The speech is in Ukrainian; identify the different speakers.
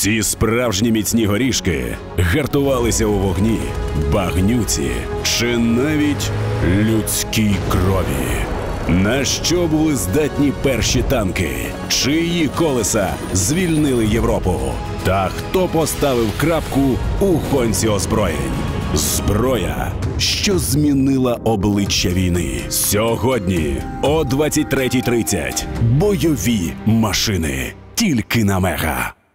Speaker 1: Ці справжні міцні горішки гартувалися у вогні, багнюці чи навіть людській крові. На що були здатні перші танки? Чиї колеса звільнили Європу? Та хто поставив крапку у гонці озброєнь? Зброя, що змінила обличчя війни. Сьогодні о 23:30 бойові машини. Тільки на Мега.